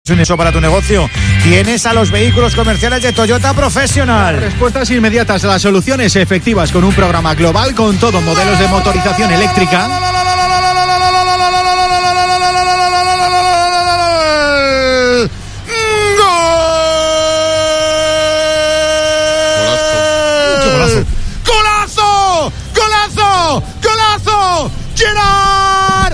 Eso para tu negocio. Tienes a los vehículos comerciales de Toyota Professional. Respuestas inmediatas a las soluciones efectivas con un programa global con todo, modelos de motorización eléctrica. ¡Golazo! ¡Golazo! ¡Golazo! ¡Gerard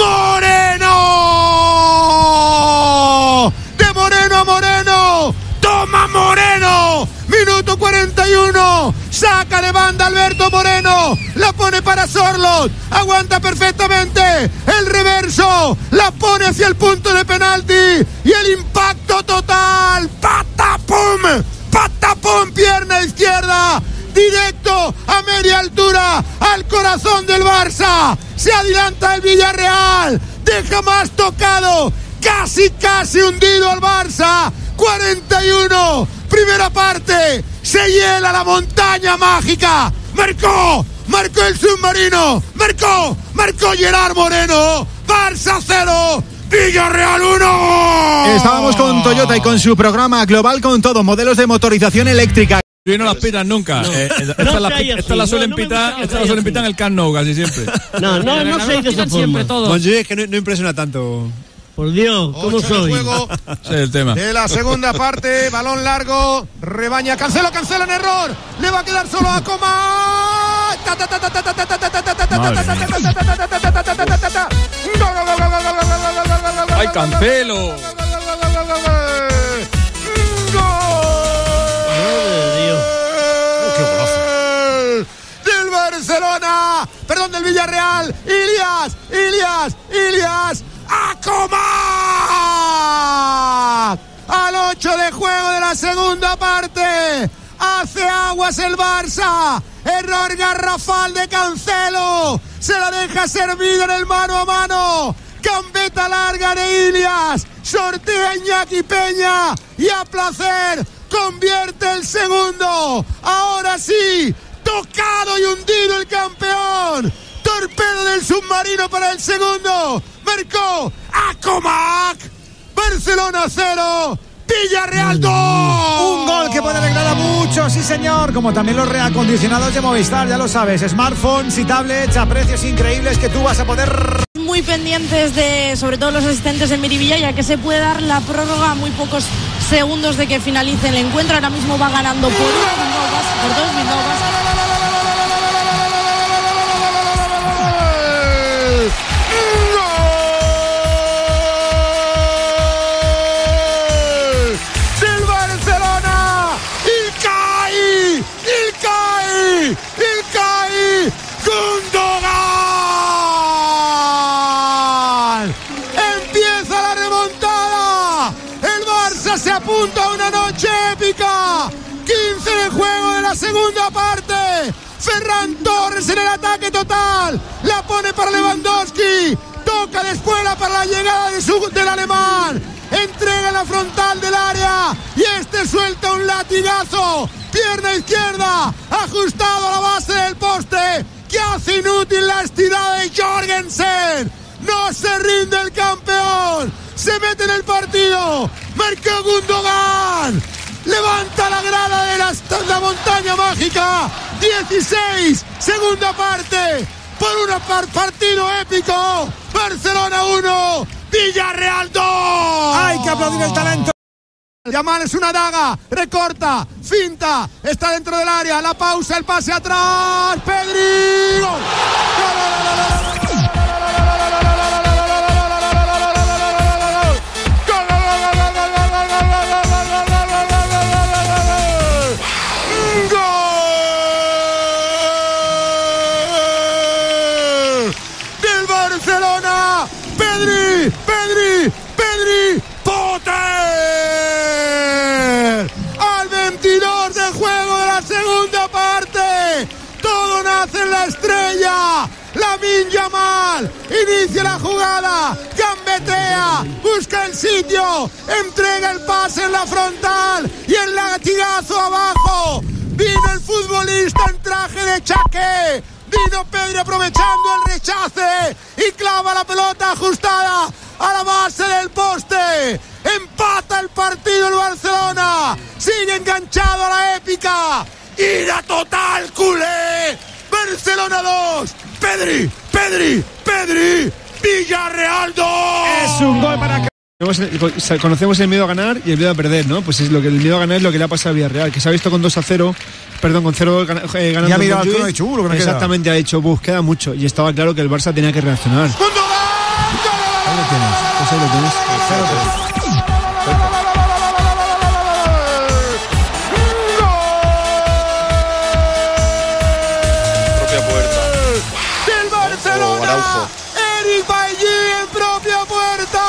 Moreno! ¡De Moreno a Moreno! ¡Toma Moreno! Minuto 41. Saca de banda Alberto Moreno. La pone para Sorloth. Aguanta perfectamente. El reverso. La pone hacia el punto de penalti. Y el impacto total. ¡Patapum! ¡Patapum! Pierna izquierda. Directo a media altura al corazón del Barça. Se adelanta el Villarreal. Deja más tocado. Casi hundido al Barça. 41. Primera parte. Se hiela la montaña mágica. Marcó el submarino. Marcó Gerard Moreno. Barça 0. Villarreal 1. Estábamos con Toyota y con su programa global con todo, modelos de motorización eléctrica. Y no las pitan nunca. No. Esta la suelen pitar en el Camp Nou casi siempre. No se dice esa forma. Monjuy es que no impresiona tanto. Por Dios, ¿cómo soy? Juego Ese es el tema. de la segunda parte, balón largo, rebaña, Cancelo en error, le va a quedar solo a Coman. ¡Ay, Cancelo! Del Barcelona, perdón, del Villarreal, Ilias, a Coman. Al 8 de juego de la segunda parte, hace aguas el Barça. Error garrafal de Cancelo, se la deja servida en el mano a mano. Gambeta larga de Ilias, sortea Iñaki Peña y a placer convierte el segundo. Ahora sí, tocado y hundido el campeón. Torpedo del submarino para el segundo. Marcó Acomac. Barcelona 0. Villarreal 2. Un gol que puede alegrar a muchos, sí señor, como también los reacondicionados de Movistar, ya lo sabes, smartphones y tablets a precios increíbles que tú vas a poder... Muy pendientes de, sobre todo los asistentes en Miribilla, ya que se puede dar la prórroga a muy pocos segundos de que finalice el encuentro. Ahora mismo va ganando por 2 Bilbao Basket. ¡Gundogan! Empieza la remontada. El Barça se apunta a una noche épica. 15 de juego de la segunda parte. Ferran Torres en el ataque total. La pone para Lewandowski. Toca de espuela para la llegada del alemán. Entrega en la frontal del área. Y este suelta un latigazo. Pierna izquierda. Ajustado a la base del poste. Que hace inútil la estirada de Jorgensen. No se rinde el campeón. Se mete en el partido. Marcó Gundogan. Levanta la grada de la montaña mágica. 16. Segunda parte. Por un partido épico. Barcelona 1. Villarreal 2. Hay que aplaudir el talento. Yamal es una daga, recorta, finta, está dentro del área, la pausa, el pase atrás, Pedri, gol. ¡Gol! Del Barcelona, Pedri, al 22 de juego de la segunda parte. Todo nace en la estrella. Lamine Yamal inicia la jugada, gambetea, busca el sitio, entrega el pase en la frontal y el latigazo abajo. Vino el futbolista en traje de chaqué. Vino Pedri aprovechando el rechace y clava la pelota ajustada a la base del poste. partido el Barcelona. Sigue enganchado a la épica. ¡Ira total, culé! Barcelona 2. Pedri. Villarreal 2. Es un gol para... Conocemos el miedo a ganar y el miedo a perder, ¿no? Pues es lo que el miedo a ganar es lo que le ha pasado a Villarreal, que se ha visto con 2-0, perdón, con 0 ganando. Ya ha mirado al crono y ha dicho, lo que me exactamente, queda. ha dicho, queda mucho. Y estaba claro que el Barça tenía que reaccionar. Ahí lo tienes. Pues ahí lo tienes. 0-3. Propia puerta. Del Barcelona. Araujo. Eric Bailly en propia puerta.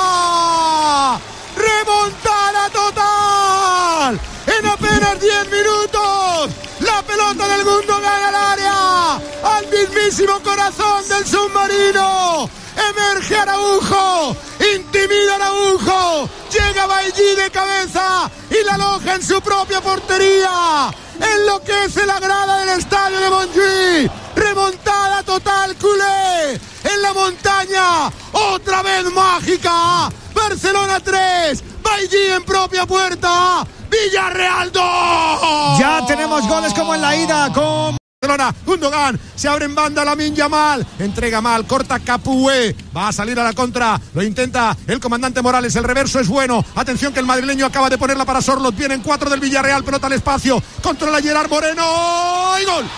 Remontada total. En apenas 10 minutos. La pelota del mundo gana el área. Al mismísimo corazón del submarino. Emerge Araujo. Intimida Araujo. Llega Bailly de cabeza y la aloja en su propia portería. Enloquece la grada del estadio de Montjuïc. Remontada total, culé. En la montaña, otra vez mágica. Barcelona 3, Bailly en propia puerta. Villarreal 2. Ya tenemos goles como en la ida con... Barcelona, Gundogan, se abre en banda Lamine Yamal, entrega mal, corta Capué, va a salir a la contra, lo intenta el comandante Morales, el reverso es bueno, atención que el madrileño acaba de ponerla para Sorloth, vienen 4 del Villarreal, pelota al espacio, controla Gerard Moreno y gol.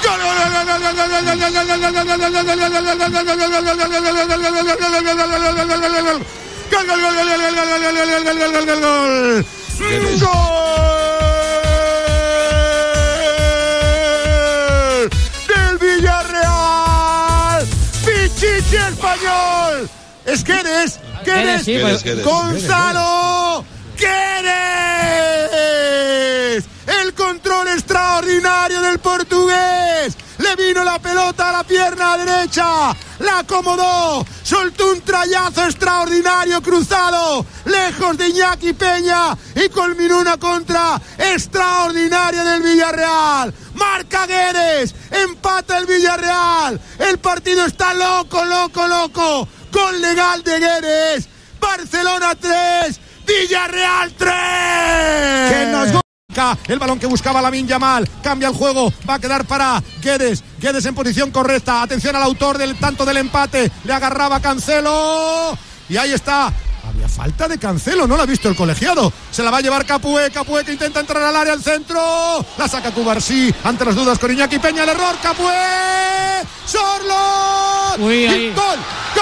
Pichichi español. Es Guedes. Sí, pues. Gonzalo Guedes. El control extraordinario del portugués. Le vino la pelota a la pierna derecha. La acomodó. Soltó un trayazo extraordinario cruzado. Lejos de Iñaki Peña. Y culminó una contra extraordinaria del Villarreal. Marca Guedes. Empata el Villarreal. El partido está loco. Gol legal de Guedes. Barcelona 3. Villarreal 3. Que nos el balón que buscaba Lamine Yamal, cambia el juego, va a quedar para Guedes en posición correcta, atención al autor del tanto del empate, le agarraba Cancelo y ahí está, había falta de Cancelo, no lo ha visto el colegiado, se la va a llevar Capué que intenta entrar al área al centro, la saca Cubarsí, ante las dudas con Iñaki Peña, el error, Capué, Sorloth, Uy, gol,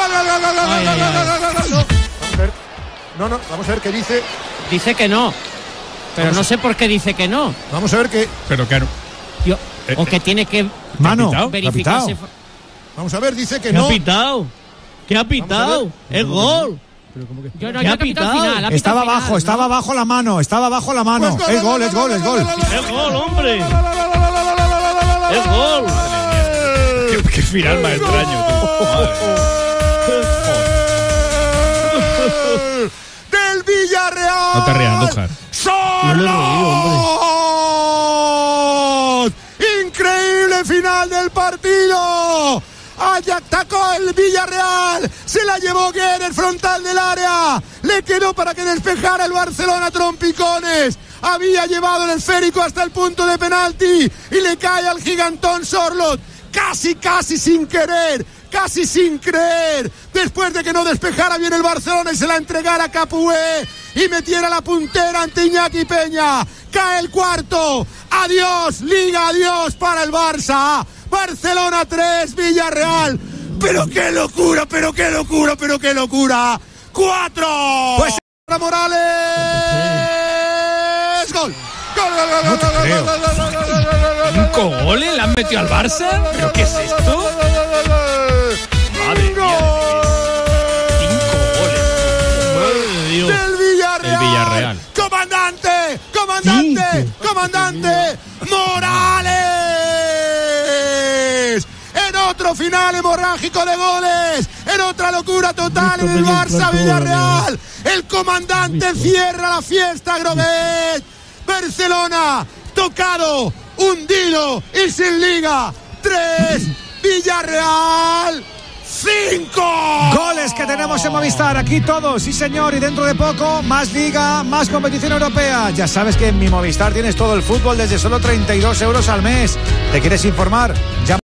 vamos a ver qué dice. Dice que no. Pero no sé por qué dice que no. Vamos a ver qué. Pero claro. O que tiene que Mano, verificarse. Vamos a ver, dice que ¿Qué no. ha pitado? ¿Qué ha pitado? ¡Es gol! Yo ¿Qué ha pitado? Estaba abajo la mano. Pues Es gol. ¡Es gol, hombre! ¡Es gol! Qué final más extraño. Del Villarreal. No te rías, Andújar. ¡Sorloth! Increíble final del partido. Allá atacó el Villarreal. Se la llevó Guedes frontal del área. Le quedó para que despejara el Barcelona trompicones. Había llevado el esférico hasta el punto de penalti y le cae al gigantón Sorloth. Casi sin querer. Casi sin creer, después de que no despejara bien el Barcelona y se la entregara a Capué y metiera la puntera ante Iñaki Peña. Cae el cuarto. Adiós, Liga, adiós para el Barça. Barcelona 3, Villarreal. Pero qué locura. 4. Pues para Morales. Gol. No te creo. ¿5 goles le han metido al Barça? ¿Pero qué es esto? Madre mía. 5 goles. Del Villarreal. El Villarreal. Comandante Morales. En otro final hemorrágico de goles, en otra locura total en el Barça Villarreal. El comandante cierra la fiesta, Groguet. Barcelona tocado, hundido y sin liga. 3, Villarreal 5. Goles que tenemos en Movistar, aquí todos, sí señor, y dentro de poco más liga, más competición europea. Ya sabes que en mi Movistar tienes todo el fútbol desde solo 32 euros al mes. ¿Te quieres informar? Llama